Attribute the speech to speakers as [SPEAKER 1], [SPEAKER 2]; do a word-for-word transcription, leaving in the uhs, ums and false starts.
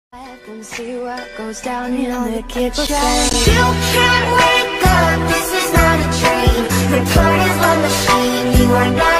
[SPEAKER 1] And see what goes down in the kitchen.
[SPEAKER 2] You can't wake up, this is not a dream. The part is one machine, you are not